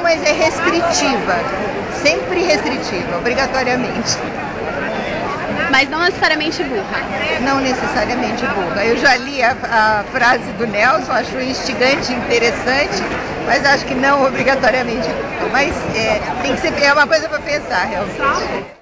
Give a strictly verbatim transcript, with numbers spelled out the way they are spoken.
mas é restritiva, sempre restritiva, obrigatoriamente. Mas não necessariamente burra. Não necessariamente burra. Eu já li a, a frase do Nelson, acho instigante, interessante, mas acho que não obrigatoriamente burra. Mas é, tem que ser, é uma coisa para pensar, realmente.